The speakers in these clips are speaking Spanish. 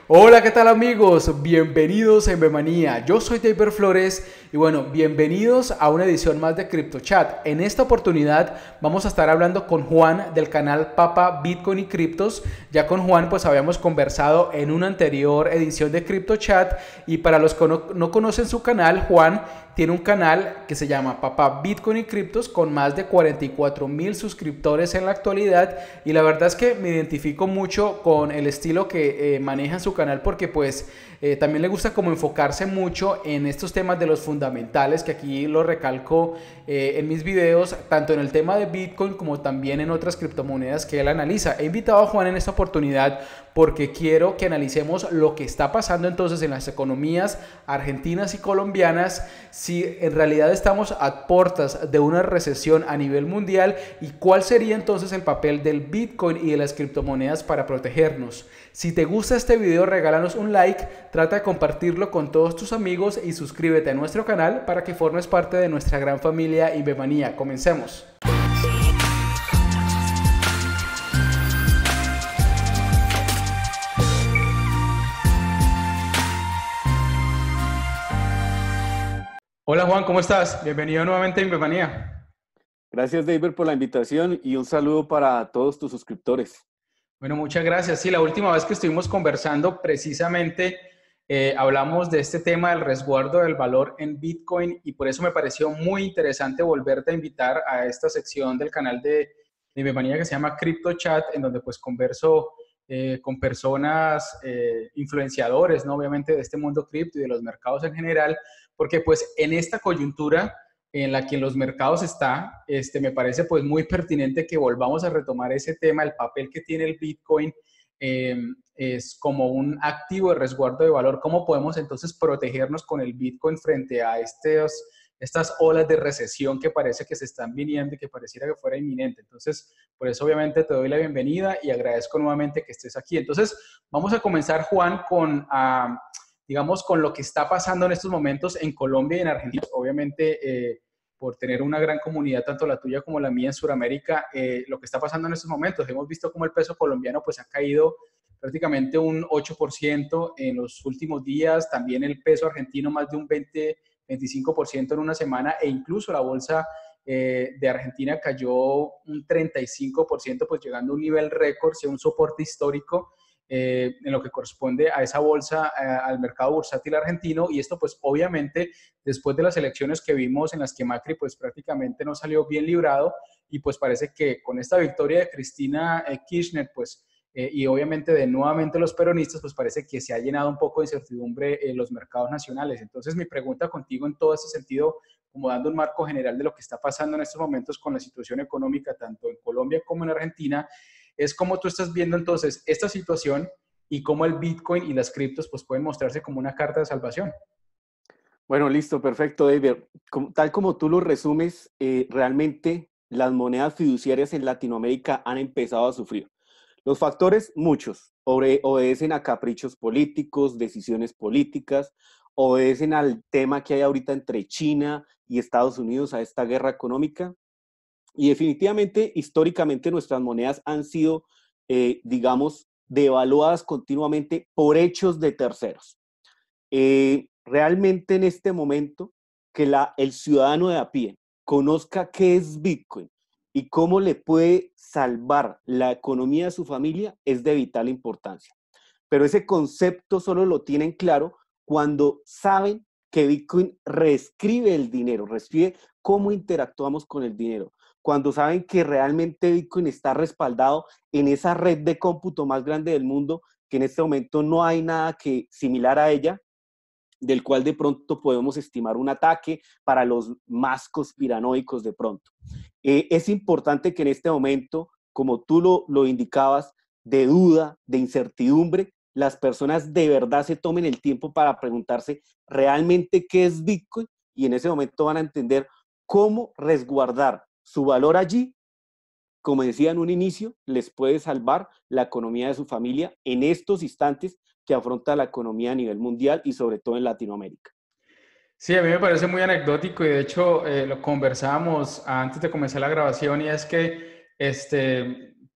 Hola, ¿qué tal amigos? Bienvenidos a Invemanía. Yo soy David Flores y bueno, bienvenidos a una edición más de CryptoChat. En esta oportunidad vamos a estar hablando con Juan del canal Papa Bitcoin y Criptos. Ya con Juan pues habíamos conversado en una anterior edición de CryptoChat y para los que no conocen su canal, Juan tiene un canal que se llama Papá Bitcoin y Criptos con más de 44,000 suscriptores en la actualidad y la verdad es que me identifico mucho con el estilo que maneja en su canal porque pues también le gusta como enfocarse mucho en estos temas de los fundamentales que aquí lo recalco en mis videos, tanto en el tema de Bitcoin como también en otras criptomonedas que él analiza. He invitado a Juan en esta oportunidad porque quiero que analicemos lo que está pasando entonces en las economías argentinas y colombianas, si en realidad estamos a puertas de una recesión a nivel mundial y cuál sería entonces el papel del Bitcoin y de las criptomonedas para protegernos. Si te gusta este video, regálanos un like, trata de compartirlo con todos tus amigos y suscríbete a nuestro canal para que formes parte de nuestra gran familia Invemanía. Comencemos. Hola Juan, ¿cómo estás? Bienvenido nuevamente a Invemanía. Gracias, David, por la invitación y un saludo para todos tus suscriptores. Bueno, muchas gracias. Sí, la última vez que estuvimos conversando precisamente hablamos de este tema del resguardo del valor en Bitcoin y por eso me pareció muy interesante volverte a invitar a esta sección del canal de Invemanía que se llama Crypto Chat, en donde pues converso con personas influenciadores, ¿no? Obviamente de este mundo cripto y de los mercados en general, porque pues en esta coyuntura en la que en los mercados está, me parece pues muy pertinente que volvamos a retomar ese tema, el papel que tiene el Bitcoin es como un activo de resguardo de valor. ¿Cómo podemos entonces protegernos con el Bitcoin frente a estas olas de recesión que parece que se están viniendo y que pareciera que fuera inminente? Entonces, por eso obviamente te doy la bienvenida y agradezco nuevamente que estés aquí. Entonces, vamos a comenzar, Juan, digamos, con lo que está pasando en estos momentos en Colombia y en Argentina. Obviamente, por tener una gran comunidad, tanto la tuya como la mía en Sudamérica, lo que está pasando en estos momentos. Hemos visto cómo el peso colombiano pues ha caído prácticamente un 8% en los últimos días, también el peso argentino más de un 20-25% en una semana e incluso la bolsa de Argentina cayó un 35%, pues llegando a un nivel récord, sea un soporte histórico en lo que corresponde a esa bolsa, al mercado bursátil argentino, y esto pues obviamente después de las elecciones que vimos en las que Macri pues prácticamente no salió bien librado, y pues parece que con esta victoria de Cristina Kirchner pues y obviamente de nuevamente los peronistas, pues parece que se ha llenado un poco de incertidumbre en los mercados nacionales. Entonces mi pregunta contigo en todo ese sentido, como dando un marco general de lo que está pasando en estos momentos con la situación económica, tanto en Colombia como en Argentina, es cómo tú estás viendo entonces esta situación y cómo el Bitcoin y las criptos pues pueden mostrarse como una carta de salvación. Bueno, listo, perfecto, David. Tal como tú lo resumes, realmente las monedas fiduciarias en Latinoamérica han empezado a sufrir. Los factores, muchos, obedecen a caprichos políticos, decisiones políticas, obedecen al tema que hay ahorita entre China y Estados Unidos, a esta guerra económica. Y definitivamente, históricamente, nuestras monedas han sido, digamos, devaluadas continuamente por hechos de terceros. Realmente en este momento, que el ciudadano de a pie conozca qué es Bitcoin y cómo le puede salvar la economía de su familia es de vital importancia. Pero ese concepto solo lo tienen claro cuando saben que Bitcoin reescribe el dinero, reescribe cómo interactuamos con el dinero. Cuando saben que realmente Bitcoin está respaldado en esa red de cómputo más grande del mundo, que en este momento no hay nada similar a ella, del cual de pronto podemos estimar un ataque para los más conspiranoicos de pronto. Es importante que en este momento, como tú lo indicabas, de duda, de incertidumbre, las personas de verdad se tomen el tiempo para preguntarse realmente qué es Bitcoin y en ese momento van a entender cómo resguardar su valor allí. Como decía en un inicio, les puede salvar la economía de su familia en estos instantes que afronta la economía a nivel mundial y sobre todo en Latinoamérica. Sí, a mí me parece muy anecdótico y de hecho lo conversábamos antes de comenzar la grabación y es que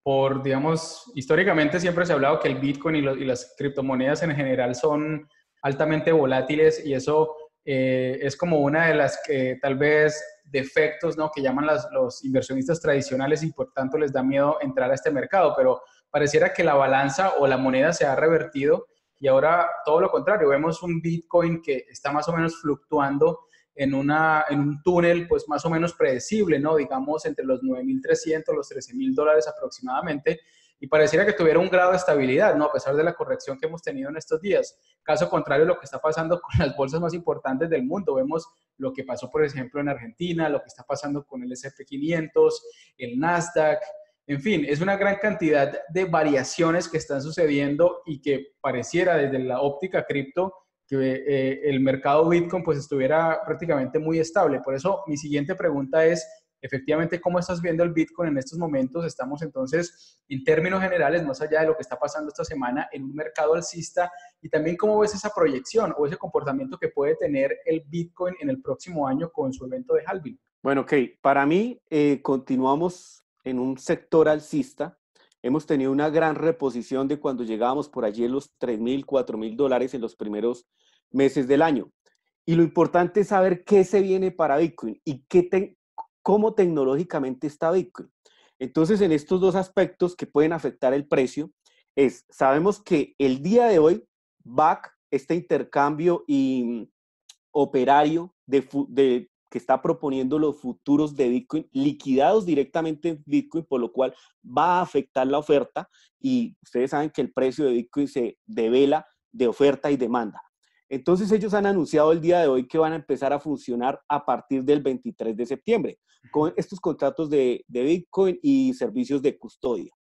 digamos, históricamente siempre se ha hablado que el Bitcoin y las criptomonedas en general son altamente volátiles y eso es como una de las que tal vez defectos, ¿no? Que llaman los inversionistas tradicionales y por tanto les da miedo entrar a este mercado, pero pareciera que la balanza o la moneda se ha revertido y ahora todo lo contrario, vemos un Bitcoin que está más o menos fluctuando en un túnel pues más o menos predecible, ¿no? Digamos entre los 9.300, los $13.000 aproximadamente, y pareciera que tuviera un grado de estabilidad, ¿no? A pesar de la corrección que hemos tenido en estos días. Caso contrario, lo que está pasando con las bolsas más importantes del mundo. Vemos lo que pasó, por ejemplo, en Argentina, lo que está pasando con el S&P 500, el Nasdaq. En fin, es una gran cantidad de variaciones que están sucediendo y que pareciera desde la óptica cripto que el mercado Bitcoin pues estuviera prácticamente muy estable. Por eso mi siguiente pregunta es, efectivamente, ¿cómo estás viendo el Bitcoin en estos momentos? Estamos entonces, en términos generales, más allá de lo que está pasando esta semana, en un mercado alcista y también cómo ves esa proyección o ese comportamiento que puede tener el Bitcoin en el próximo año con su evento de halving. Bueno, ok, para mí continuamos en un sector alcista. Hemos tenido una gran reposición de cuando llegábamos por allí en los $3.000, $4.000 en los primeros meses del año. Y lo importante es saber qué se viene para Bitcoin y cómo tecnológicamente está Bitcoin. Entonces, en estos dos aspectos que pueden afectar el precio, sabemos que el día de hoy, BAC, este intercambio y operario que está proponiendo los futuros de Bitcoin liquidados directamente en Bitcoin, por lo cual va a afectar la oferta y ustedes saben que el precio de Bitcoin se devela de oferta y demanda. Entonces ellos han anunciado el día de hoy que van a empezar a funcionar a partir del 23 de septiembre con estos contratos de Bitcoin y servicios de custodia.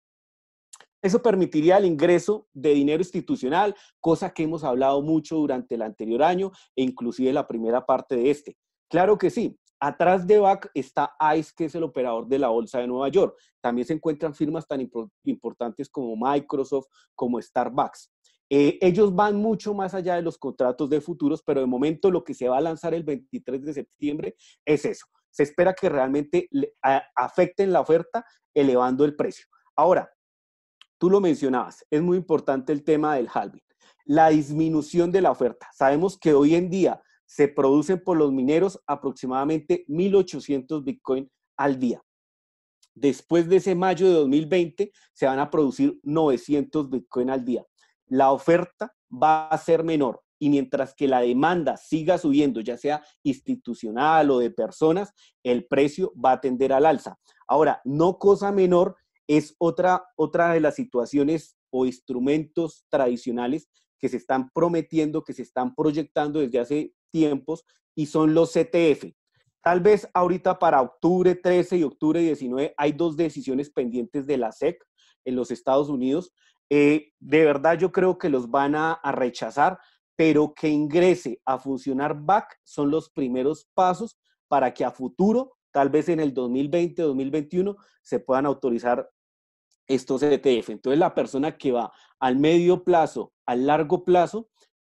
Eso permitiría el ingreso de dinero institucional, cosa que hemos hablado mucho durante el anterior año e inclusive la primera parte de este. Claro que sí. Atrás de BAC está ICE, que es el operador de la Bolsa de Nueva York. También se encuentran firmas tan importantes como Microsoft, como Starbucks. Ellos van mucho más allá de los contratos de futuros, pero de momento lo que se va a lanzar el 23 de septiembre es eso. Se espera que realmente afecten la oferta elevando el precio. Ahora, tú lo mencionabas, es muy importante el tema del halving, la disminución de la oferta. Sabemos que hoy en día se producen por los mineros aproximadamente 1.800 Bitcoin al día. Después de ese mayo de 2020 se van a producir 900 Bitcoin al día. La oferta va a ser menor y mientras que la demanda siga subiendo, ya sea institucional o de personas, el precio va a tender al alza. Ahora, no cosa menor es otra de las situaciones o instrumentos tradicionales que se están prometiendo, que se están proyectando desde hace tiempos y son los ETF. Tal vez ahorita para octubre 13 y octubre 19 hay dos decisiones pendientes de la SEC en los Estados Unidos. De verdad yo creo que los van a rechazar, pero que ingrese a funcionar BAC son los primeros pasos para que a futuro, tal vez en el 2020, 2021, se puedan autorizar estos ETF. Entonces, la persona que va al medio plazo, al largo plazo,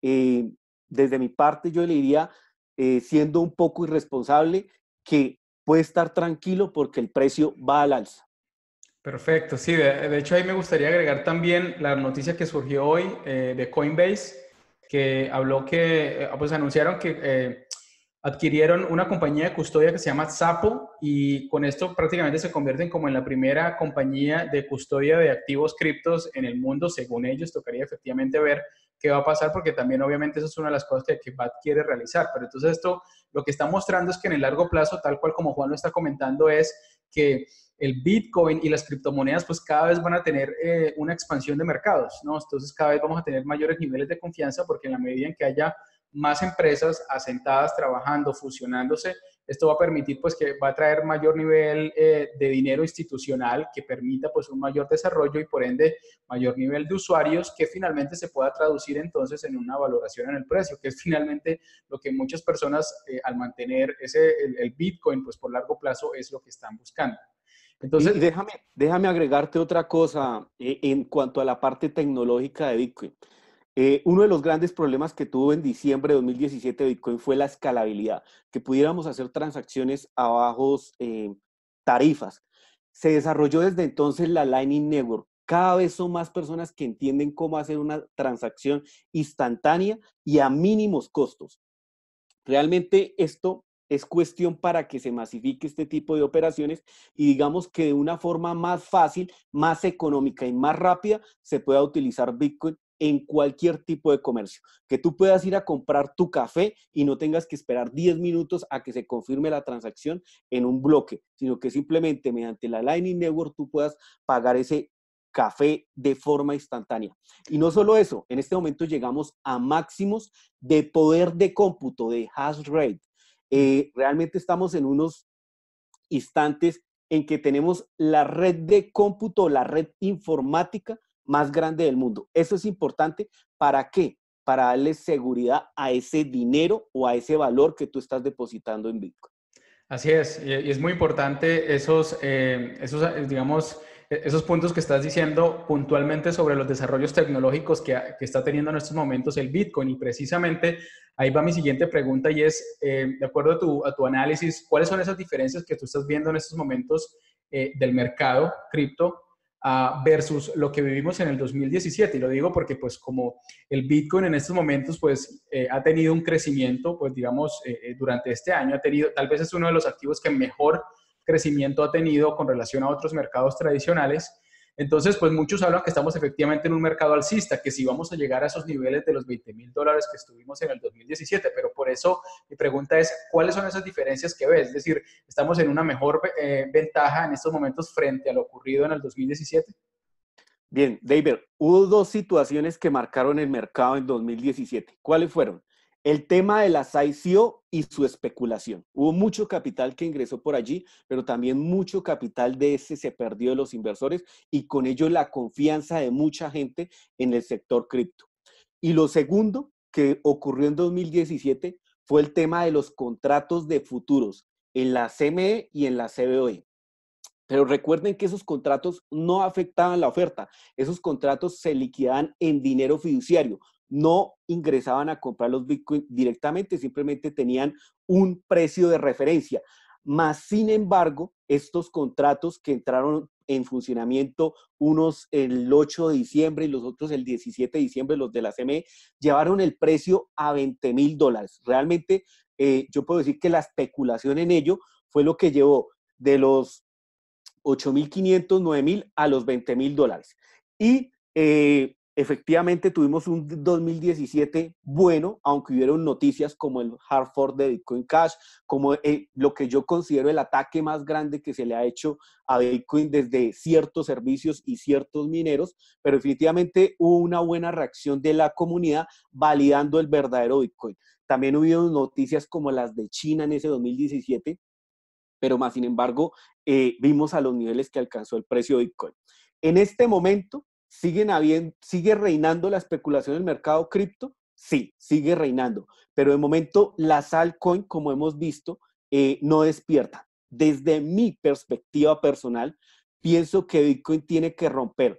desde mi parte yo le diría, siendo un poco irresponsable, que puede estar tranquilo porque el precio va al alza. Perfecto, sí, de hecho ahí me gustaría agregar también la noticia que surgió hoy de Coinbase, que habló que, pues anunciaron que adquirieron una compañía de custodia que se llama Xapo y con esto prácticamente se convierten como en la primera compañía de custodia de activos criptos en el mundo, según ellos. Tocaría efectivamente ver qué va a pasar porque también obviamente eso es una de las cosas que BAT quiere realizar. Pero entonces esto lo que está mostrando es que en el largo plazo, tal cual como Juan lo está comentando, es que el Bitcoin y las criptomonedas pues cada vez van a tener una expansión de mercados, ¿no? Entonces cada vez vamos a tener mayores niveles de confianza porque en la medida en que haya más empresas asentadas, trabajando, fusionándose, esto va a permitir pues que va a traer mayor nivel de dinero institucional que permita pues un mayor desarrollo y por ende mayor nivel de usuarios que finalmente se pueda traducir entonces en una valoración en el precio, que es finalmente lo que muchas personas al mantener el Bitcoin pues por largo plazo es lo que están buscando. Y Entonces, déjame agregarte otra cosa en cuanto a la parte tecnológica de Bitcoin. Uno de los grandes problemas que tuvo en diciembre de 2017 Bitcoin fue la escalabilidad, que pudiéramos hacer transacciones a bajos tarifas. Se desarrolló desde entonces la Lightning Network. Cada vez son más personas que entienden cómo hacer una transacción instantánea y a mínimos costos. Realmente esto es cuestión para que se masifique este tipo de operaciones y digamos que de una forma más fácil, más económica y más rápida se pueda utilizar Bitcoin en cualquier tipo de comercio. Que tú puedas ir a comprar tu café y no tengas que esperar 10 minutos a que se confirme la transacción en un bloque, sino que simplemente mediante la Lightning Network tú puedas pagar ese café de forma instantánea. Y no solo eso, en este momento llegamos a máximos de poder de cómputo, de hash rate. Realmente estamos en unos instantes en que tenemos la red de cómputo, la red informática más grande del mundo. Eso es importante. ¿Para qué? Para darle seguridad a ese dinero o a ese valor que tú estás depositando en Bitcoin. Así es, y es muy importante digamos, esos puntos que estás diciendo puntualmente sobre los desarrollos tecnológicos que está teniendo en estos momentos el Bitcoin. Y precisamente ahí va mi siguiente pregunta y es, de acuerdo a tu análisis, ¿cuáles son esas diferencias que tú estás viendo en estos momentos del mercado cripto versus lo que vivimos en el 2017? Y lo digo porque pues como el Bitcoin en estos momentos pues ha tenido un crecimiento, pues digamos, durante este año ha tenido, tal vez es uno de los activos que mejor crecimiento ha tenido con relación a otros mercados tradicionales. Entonces, pues muchos hablan que estamos efectivamente en un mercado alcista, que si vamos a llegar a esos niveles de los $20,000 que estuvimos en el 2017, pero por eso mi pregunta es, ¿cuáles son esas diferencias que ves? Es decir, ¿estamos en una mejor ventaja en estos momentos frente a lo ocurrido en el 2017? Bien, David, hubo dos situaciones que marcaron el mercado en 2017. ¿Cuáles fueron? El tema de las ICO y su especulación. Hubo mucho capital que ingresó por allí, pero también mucho capital de ese se perdió de los inversores y con ello la confianza de mucha gente en el sector cripto. Y lo segundo que ocurrió en 2017 fue el tema de los contratos de futuros en la CME y en la CBOE. Pero recuerden que esos contratos no afectaban la oferta. Esos contratos se liquidaban en dinero fiduciario. No ingresaban a comprar los Bitcoin directamente, simplemente tenían un precio de referencia. Más sin embargo, estos contratos que entraron en funcionamiento, unos el 8 de diciembre y los otros el 17 de diciembre, los de la CME, llevaron el precio a $20,000. Realmente, yo puedo decir que la especulación en ello fue lo que llevó de los 8.500, 9.000 a los $20,000. Y efectivamente tuvimos un 2017 bueno, aunque hubieron noticias como el hard fork de Bitcoin Cash, como lo que yo considero el ataque más grande que se le ha hecho a Bitcoin desde ciertos servicios y ciertos mineros, pero definitivamente hubo una buena reacción de la comunidad validando el verdadero Bitcoin. También hubo noticias como las de China en ese 2017, pero más sin embargo, vimos a los niveles que alcanzó el precio de Bitcoin. En este momento, ¿sigue reinando la especulación en el mercado cripto? Sí, sigue reinando, pero de momento las altcoins, como hemos visto, no despiertan. Desde mi perspectiva personal, pienso que Bitcoin tiene que romper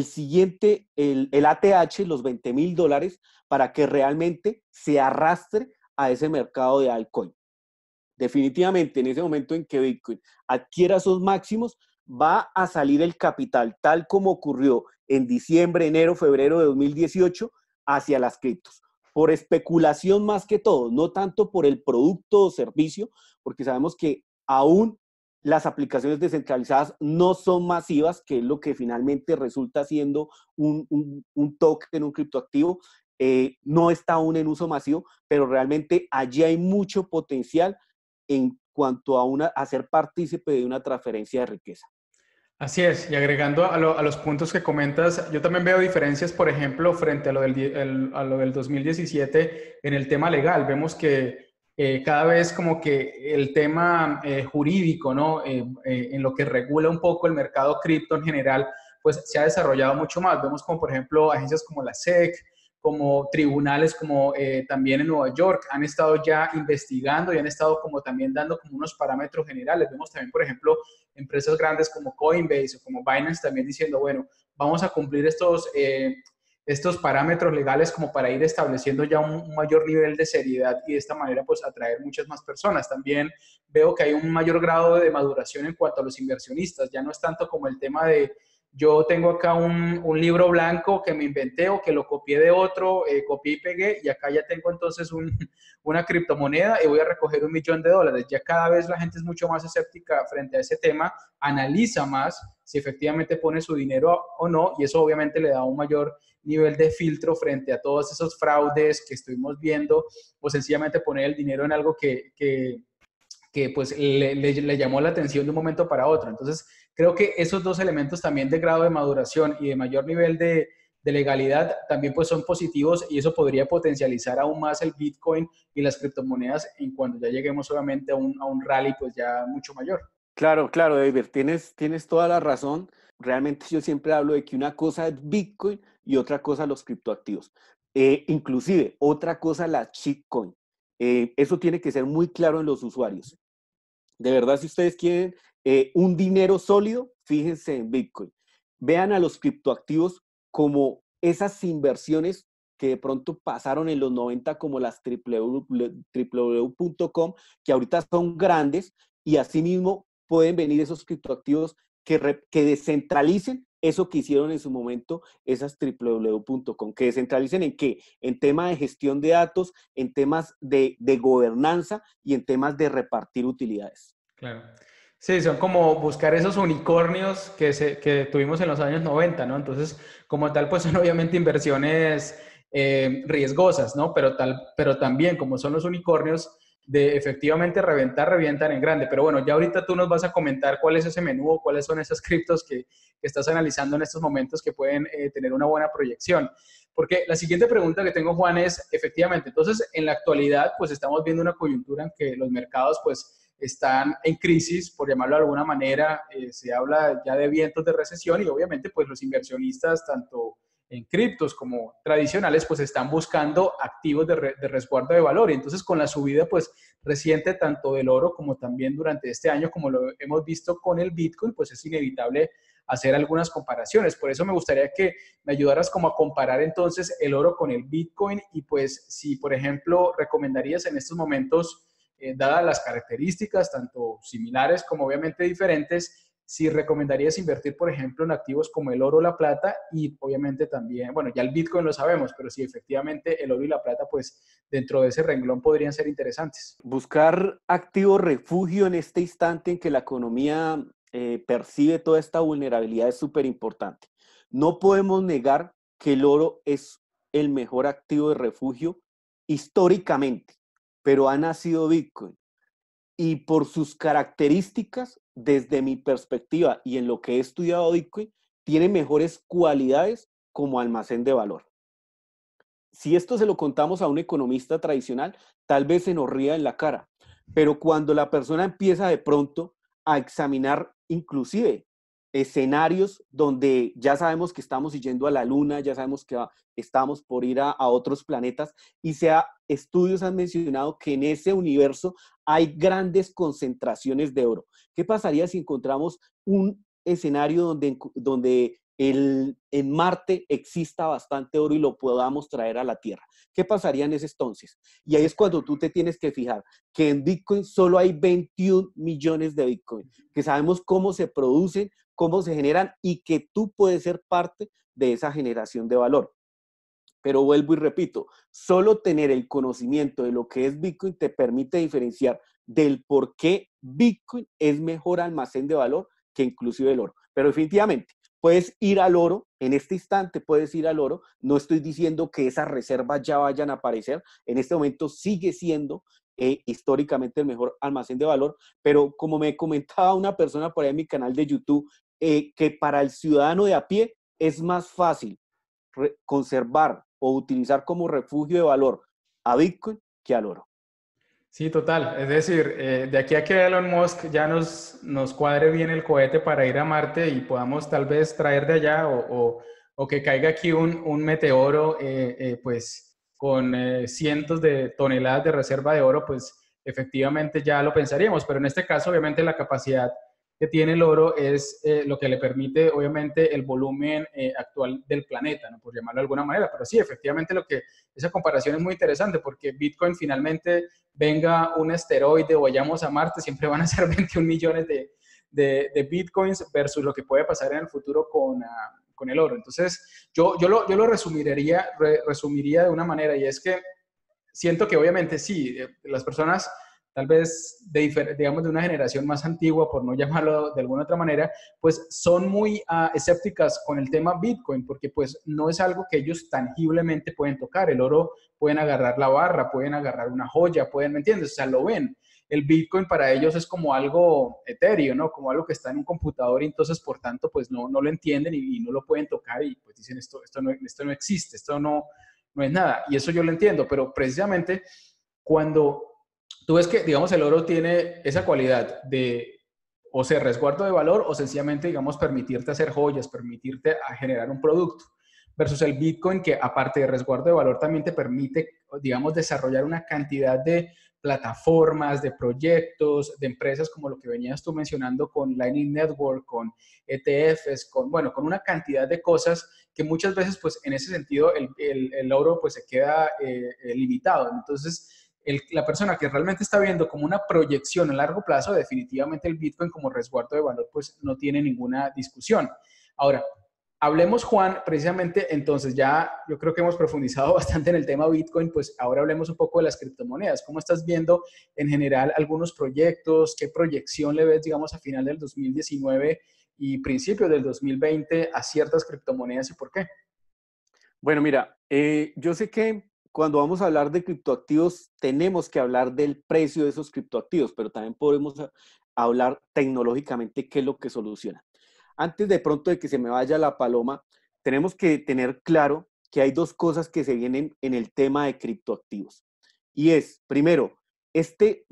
el ATH, los $20,000, para que realmente se arrastre a ese mercado de altcoin. Definitivamente, en ese momento en que Bitcoin adquiera esos máximos, va a salir el capital, tal como ocurrió en diciembre, enero, febrero de 2018, hacia las criptos. Por especulación más que todo, no tanto por el producto o servicio, porque sabemos que aún las aplicaciones descentralizadas no son masivas, que es lo que finalmente resulta siendo un token, un criptoactivo. No está aún en uso masivo, pero realmente allí hay mucho potencial en cuanto a ser partícipe de una transferencia de riqueza. Así es, y agregando a los puntos que comentas, yo también veo diferencias, por ejemplo, frente a lo del 2017 en el tema legal. Vemos que cada vez como que el tema jurídico, ¿no? En lo que regula un poco el mercado cripto en general, pues se ha desarrollado mucho más. Vemos como, por ejemplo, agencias como la SEC, como tribunales como también en Nueva York han estado ya investigando y han estado como también dando como unos parámetros generales. Vemos también, por ejemplo, empresas grandes como Coinbase o como Binance también diciendo, bueno, vamos a cumplir estos parámetros legales como para ir estableciendo ya un mayor nivel de seriedad y de esta manera pues atraer muchas más personas. También veo que hay un mayor grado de maduración en cuanto a los inversionistas. Ya no es tanto como el tema de yo tengo acá un libro blanco que me inventé o que lo copié de otro, copié y pegué, y acá ya tengo entonces una criptomoneda y voy a recoger $1.000.000. Ya cada vez la gente es mucho más escéptica frente a ese tema, analiza más si efectivamente pone su dinero o no, y eso obviamente le da un mayor nivel de filtro frente a todos esos fraudes que estuvimos viendo, o sencillamente poner el dinero en algo que pues le llamó la atención de un momento para otro. Entonces, creo que esos dos elementos también de grado de maduración y de mayor nivel de legalidad también pues son positivos, y eso podría potencializar aún más el Bitcoin y las criptomonedas en cuando ya lleguemos obviamente a un rally pues ya mucho mayor. Claro, claro, David, tienes toda la razón. Realmente yo siempre hablo de que una cosa es Bitcoin y otra cosa los criptoactivos. Inclusive, otra cosa la shitcoin. Eso tiene que ser muy claro en los usuarios. De verdad, si ustedes quieren un dinero sólido, fíjense en Bitcoin. Vean a los criptoactivos como esas inversiones que de pronto pasaron en los 90 como las www.com, que ahorita son grandes, y asimismo pueden venir esos criptoactivos que descentralicen eso que hicieron en su momento esas www.com, que descentralicen en qué, en temas de gestión de datos, en temas de gobernanza y en temas de repartir utilidades. Claro. Sí, son como buscar esos unicornios que tuvimos en los años 90, ¿no? Entonces, como tal, pues son obviamente inversiones riesgosas, ¿no? Pero también, como son los unicornios, de efectivamente revientan en grande. Pero bueno, ya ahorita tú nos vas a comentar cuál es ese menú o cuáles son esas criptos que estás analizando en estos momentos que pueden tener una buena proyección. Porque la siguiente pregunta que tengo, Juan, es, efectivamente, entonces, en la actualidad, pues estamos viendo una coyuntura en que los mercados, pues, están en crisis, por llamarlo de alguna manera. Se habla ya de vientos de recesión y obviamente pues los inversionistas, tanto en criptos como tradicionales, pues están buscando activos de resguardo de valor. Y entonces con la subida pues reciente tanto del oro como también durante este año, como lo hemos visto con el Bitcoin, pues es inevitable hacer algunas comparaciones. Por eso me gustaría que me ayudaras como a comparar entonces el oro con el Bitcoin, y pues si por ejemplo recomendarías en estos momentos, dadas las características, tanto similares como obviamente diferentes, si recomendarías invertir, por ejemplo, en activos como el oro o la plata, y obviamente también, bueno, ya el Bitcoin lo sabemos, pero si efectivamente el oro y la plata, pues dentro de ese renglón podrían ser interesantes. Buscar activo refugio en este instante en que la economía percibe toda esta vulnerabilidad es súper importante. No podemos negar que el oro es el mejor activo de refugio históricamente, pero ha nacido Bitcoin. Y por sus características, desde mi perspectiva y en lo que he estudiado Bitcoin, tiene mejores cualidades como almacén de valor. Si esto se lo contamos a un economista tradicional, tal vez se nos ría en la cara, pero cuando la persona empieza de pronto a examinar inclusive escenarios donde ya sabemos que estamos yendo a la luna, ya sabemos que estamos por ir a otros planetas, y estudios han mencionado que en ese universo hay grandes concentraciones de oro. ¿Qué pasaría si encontramos un escenario donde en Marte exista bastante oro y lo podamos traer a la Tierra? ¿Qué pasaría en ese entonces? Y ahí es cuando tú te tienes que fijar que en Bitcoin solo hay 21 millones de Bitcoin, que sabemos cómo se producen, cómo se generan, y que tú puedes ser parte de esa generación de valor. Pero vuelvo y repito, solo tener el conocimiento de lo que es Bitcoin te permite diferenciar del por qué Bitcoin es mejor almacén de valor que inclusive el oro. Pero definitivamente, puedes ir al oro, en este instante puedes ir al oro. No estoy diciendo que esas reservas ya vayan a aparecer. En este momento sigue siendo históricamente el mejor almacén de valor, pero como me comentaba una persona por ahí en mi canal de YouTube, que para el ciudadano de a pie es más fácil conservar o utilizar como refugio de valor a Bitcoin que al oro. Sí, total. Es decir, de aquí a que Elon Musk ya nos cuadre bien el cohete para ir a Marte y podamos tal vez traer de allá, o que caiga aquí un meteoro, pues con cientos de toneladas de reserva de oro, pues efectivamente ya lo pensaríamos. Pero en este caso, obviamente, la capacidad que tiene el oro es lo que le permite, obviamente, el volumen actual del planeta, ¿no? Por llamarlo de alguna manera. Pero sí, efectivamente, esa comparación es muy interesante porque Bitcoin finalmente venga un asteroide o vayamos a Marte, siempre van a ser 21 millones de Bitcoins versus lo que puede pasar en el futuro con el oro. Entonces, yo lo resumiría de una manera y es que siento que obviamente sí, las personas tal vez digamos de una generación más antigua, por no llamarlo de alguna otra manera, pues son muy escépticas con el tema Bitcoin, porque pues no es algo que ellos tangiblemente pueden tocar. El oro pueden agarrar la barra, pueden agarrar una joya, pueden, ¿me entiendes? O sea, lo ven. El Bitcoin para ellos es como algo etéreo, ¿no? Como algo que está en un computador y entonces, por tanto, pues no lo entienden y no lo pueden tocar y pues dicen esto no existe, esto no es nada. Y eso yo lo entiendo, pero precisamente cuando tú ves que, digamos, el oro tiene esa cualidad de o ser resguardo de valor o sencillamente, digamos, permitirte hacer joyas, permitirte generar un producto, versus el Bitcoin que aparte de resguardo de valor también te permite, digamos, desarrollar una cantidad de plataformas, de proyectos, de empresas como lo que venías tú mencionando con Lightning Network, con ETFs, bueno, con una cantidad de cosas que muchas veces, pues, en ese sentido, el oro, pues, se queda limitado. Entonces, la persona que realmente está viendo como una proyección a largo plazo, definitivamente el Bitcoin como resguardo de valor, pues, no tiene ninguna discusión. Ahora, hablemos, Juan, precisamente, entonces ya yo creo que hemos profundizado bastante en el tema Bitcoin, pues ahora hablemos un poco de las criptomonedas. ¿Cómo estás viendo en general algunos proyectos? ¿Qué proyección le ves, digamos, a final del 2019 y principio del 2020 a ciertas criptomonedas y por qué? Bueno, mira, yo sé que cuando vamos a hablar de criptoactivos tenemos que hablar del precio de esos criptoactivos, pero también podemos hablar tecnológicamente qué es lo que soluciona. Antes de pronto de que se me vaya la paloma, tenemos que tener claro que hay dos cosas que se vienen en el tema de criptoactivos. Y es, primero, este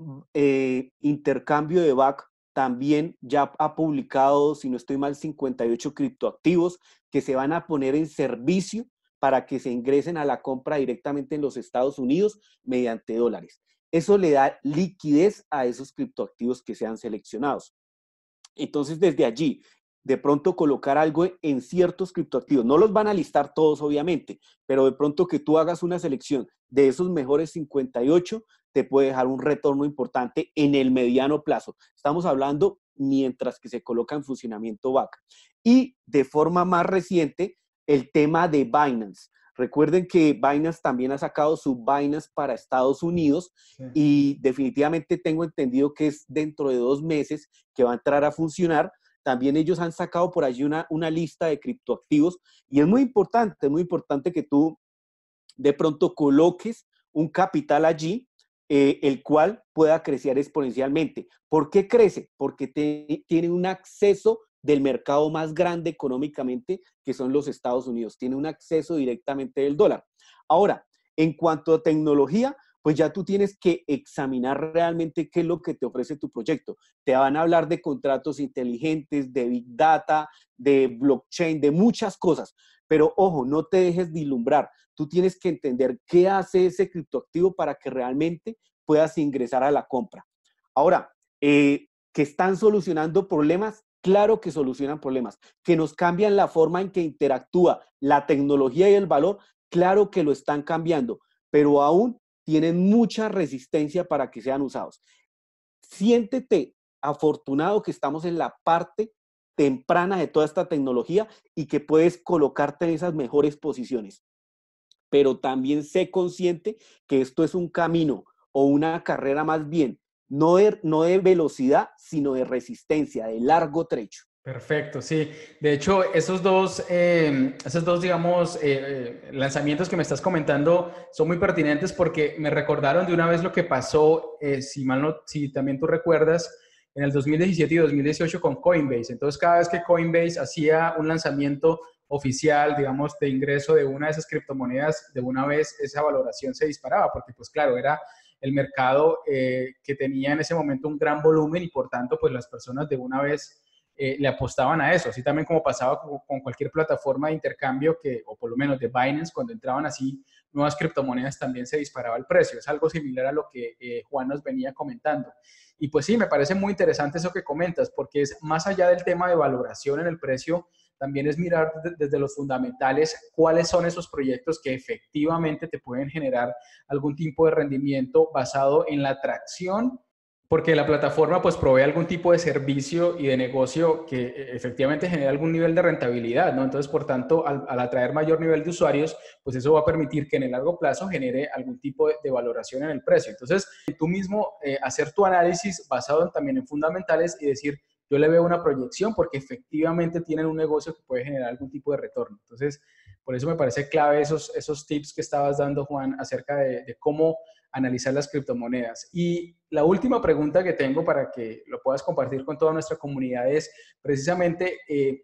intercambio de BAC también ya ha publicado, si no estoy mal, 58 criptoactivos que se van a poner en servicio para que se ingresen a la compra directamente en los Estados Unidos mediante dólares. Eso le da liquidez a esos criptoactivos que sean seleccionados. Entonces, desde allí, de pronto colocar algo en ciertos criptoactivos. No los van a listar todos, obviamente, pero de pronto que tú hagas una selección de esos mejores 58, te puede dejar un retorno importante en el mediano plazo. Estamos hablando mientras que se coloca en funcionamiento BAC. Y de forma más reciente, el tema de Binance. Recuerden que Binance también ha sacado su Binance para Estados Unidos Sí. y definitivamente tengo entendido que es dentro de 2 meses que va a entrar a funcionar. También ellos han sacado por allí una lista de criptoactivos y es muy importante que tú de pronto coloques un capital allí, el cual pueda crecer exponencialmente. ¿Por qué crece? Porque tiene un acceso del mercado más grande económicamente, que son los Estados Unidos. Tiene un acceso directamente del dólar. Ahora, en cuanto a tecnología, pues ya tú tienes que examinar realmente qué es lo que te ofrece tu proyecto. Te van a hablar de contratos inteligentes, de Big Data, de blockchain, de muchas cosas. Pero ojo, no te dejes dilumbrar. Tú tienes que entender qué hace ese criptoactivo para que realmente puedas ingresar a la compra. Ahora, que están solucionando problemas, claro que solucionan problemas. Que nos cambian la forma en que interactúa la tecnología y el valor, claro que lo están cambiando, pero aún tienen mucha resistencia para que sean usados. Siéntete afortunado que estamos en la parte temprana de toda esta tecnología y que puedes colocarte en esas mejores posiciones. Pero también sé consciente que esto es un camino o una carrera más bien, no de velocidad, sino de resistencia, de largo trecho. Perfecto, sí. De hecho, esos dos digamos, lanzamientos que me estás comentando son muy pertinentes porque me recordaron de una vez lo que pasó, si también tú recuerdas, en el 2017 y 2018 con Coinbase. Entonces, cada vez que Coinbase hacía un lanzamiento oficial, digamos, de ingreso de una de esas criptomonedas, de una vez esa valoración se disparaba, porque pues claro, era el mercado que tenía en ese momento un gran volumen y por tanto, pues las personas de una vez le apostaban a eso, así también como pasaba con cualquier plataforma de intercambio o por lo menos de Binance, cuando entraban así nuevas criptomonedas también se disparaba el precio. Es algo similar a lo que Juan nos venía comentando. Y pues sí, me parece muy interesante eso que comentas, porque es más allá del tema de valoración en el precio, también es mirar desde los fundamentales cuáles son esos proyectos que efectivamente te pueden generar algún tipo de rendimiento basado en la atracción, porque la plataforma pues provee algún tipo de servicio y de negocio que efectivamente genera algún nivel de rentabilidad, ¿no? Entonces, por tanto, al atraer mayor nivel de usuarios, pues eso va a permitir que en el largo plazo genere algún tipo de valoración en el precio. Entonces, tú mismo hacer tu análisis basado también en fundamentales y decir, yo le veo una proyección porque efectivamente tienen un negocio que puede generar algún tipo de retorno. Entonces, por eso me parece clave esos tips que estabas dando, Juan, acerca de cómo analizar las criptomonedas. Y la última pregunta que tengo para que lo puedas compartir con toda nuestra comunidad es precisamente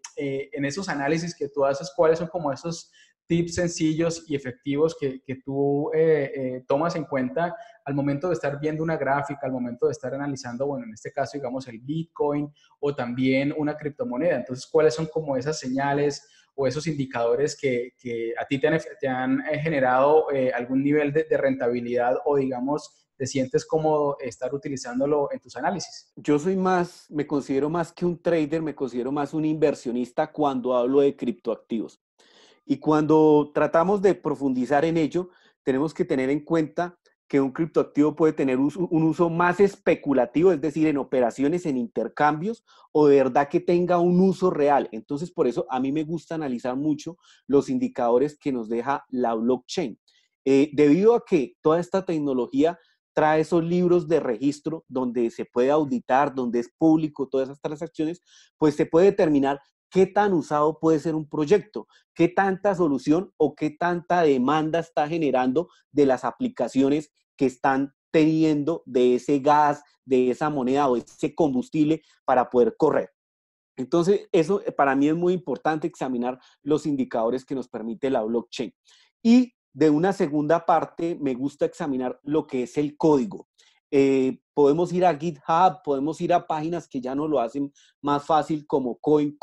en esos análisis que tú haces, ¿cuáles son como esos tips sencillos y efectivos que tú tomas en cuenta al momento de estar viendo una gráfica, al momento de estar analizando, bueno, en este caso, digamos, el Bitcoin o también una criptomoneda? Entonces, ¿cuáles son como esas señales o esos indicadores que a ti te han generado algún nivel de rentabilidad o, digamos, te sientes cómodo estar utilizándolo en tus análisis? Yo soy más, me considero más que un trader, me considero más un inversionista cuando hablo de criptoactivos. Y cuando tratamos de profundizar en ello, tenemos que tener en cuenta que un criptoactivo puede tener un uso más especulativo, es decir, en operaciones, en intercambios, o de verdad que tenga un uso real. Entonces, por eso a mí me gusta analizar mucho los indicadores que nos deja la blockchain. Debido a que toda esta tecnología trae esos libros de registro donde se puede auditar, donde es público todas esas transacciones, pues se puede determinar qué tan usado puede ser un proyecto, qué tanta solución o qué tanta demanda está generando de las aplicaciones que están teniendo de ese gas, de esa moneda o ese combustible para poder correr. Entonces, eso para mí es muy importante, examinar los indicadores que nos permite la blockchain. Y de una segunda parte, me gusta examinar lo que es el código. Podemos ir a GitHub, podemos ir a páginas que ya nos lo hacen más fácil, como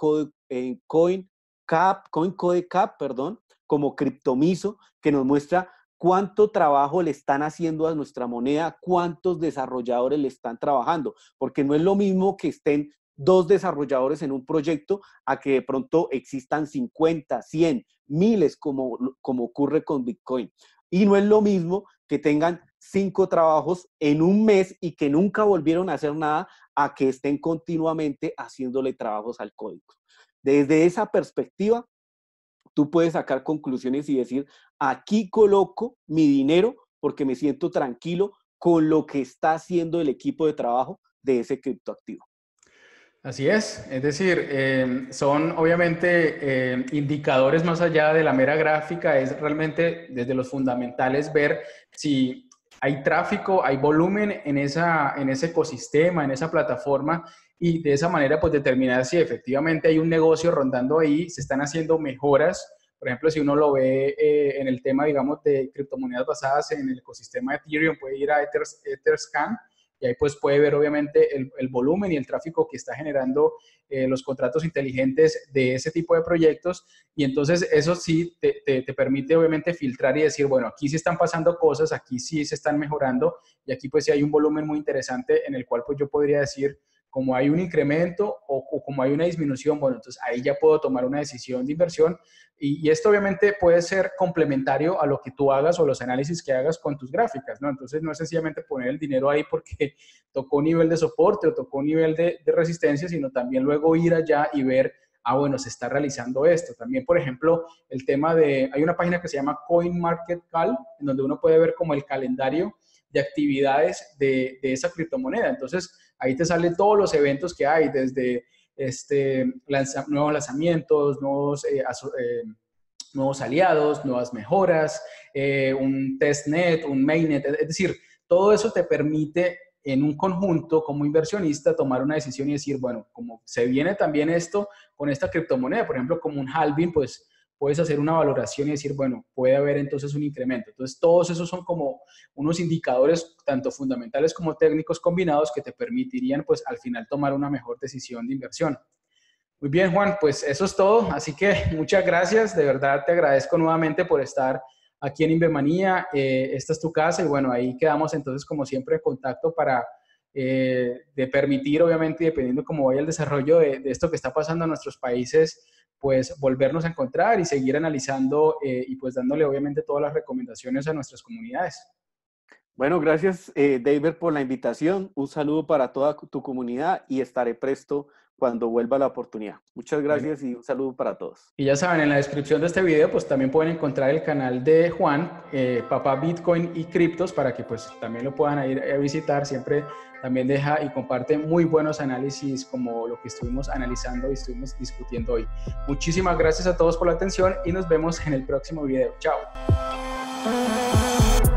CoinCodecap, perdón, como Cryptomiso, que nos muestra cuánto trabajo le están haciendo a nuestra moneda, cuántos desarrolladores le están trabajando, porque no es lo mismo que estén dos desarrolladores en un proyecto a que de pronto existan 50, 100, miles como ocurre con Bitcoin. Y no es lo mismo que tengan 5 trabajos en un mes y que nunca volvieron a hacer nada a que estén continuamente haciéndole trabajos al código. Desde esa perspectiva, tú puedes sacar conclusiones y decir, aquí coloco mi dinero porque me siento tranquilo con lo que está haciendo el equipo de trabajo de ese criptoactivo. Así es decir, son obviamente indicadores más allá de la mera gráfica, es realmente desde los fundamentales ver si hay tráfico, hay volumen en ese ecosistema, en esa plataforma, y de esa manera pues determinar si efectivamente hay un negocio rondando ahí, se están haciendo mejoras. Por ejemplo, si uno lo ve en el tema, digamos, de criptomonedas basadas en el ecosistema de Ethereum, puede ir a Etherscan, y ahí pues puede ver obviamente el volumen y el tráfico que está generando los contratos inteligentes de ese tipo de proyectos, y entonces eso sí te permite obviamente filtrar y decir, bueno, aquí sí están pasando cosas, aquí sí se están mejorando, y aquí pues sí hay un volumen muy interesante en el cual pues yo podría decir, como hay un incremento o como hay una disminución, bueno, entonces ahí ya puedo tomar una decisión de inversión, y esto obviamente puede ser complementario a lo que tú hagas o los análisis que hagas con tus gráficas, ¿no? Entonces no es sencillamente poner el dinero ahí porque tocó un nivel de soporte o tocó un nivel de resistencia, sino también luego ir allá y ver, ah, bueno, se está realizando esto. También, por ejemplo, el tema hay una página que se llama CoinMarketCal, en donde uno puede ver como el calendario de actividades de esa criptomoneda. Entonces, ahí te salen todos los eventos que hay, desde nuevos lanzamientos, nuevos aliados, nuevas mejoras, un testnet, un mainnet, es decir, todo eso te permite en un conjunto como inversionista tomar una decisión y decir, bueno, como se viene también esto con esta criptomoneda, por ejemplo, como un halving, pues puedes hacer una valoración y decir, bueno, puede haber entonces un incremento. Entonces, todos esos son como unos indicadores, tanto fundamentales como técnicos combinados, que te permitirían, pues, al final tomar una mejor decisión de inversión. Muy bien, Juan, pues eso es todo. Así que muchas gracias. De verdad te agradezco nuevamente por estar aquí en Invermanía. Esta es tu casa y bueno, ahí quedamos entonces como siempre en contacto para de permitir, obviamente, y dependiendo cómo vaya el desarrollo de esto que está pasando en nuestros países, pues volvernos a encontrar y seguir analizando y pues dándole obviamente todas las recomendaciones a nuestras comunidades. Bueno, gracias David por la invitación. Un saludo para toda tu comunidad y estaré presto cuando vuelva la oportunidad. Muchas Bueno, gracias y un saludo para todos. y ya saben, en la descripción de este video pues también pueden encontrar el canal de Juan, Papá Bitcoin y Criptos, para que pues también lo puedan ir a visitar. Siempre también deja y comparte muy buenos análisis como lo que estuvimos analizando y estuvimos discutiendo hoy. Muchísimas gracias a todos por la atención y nos vemos en el próximo video. Chao.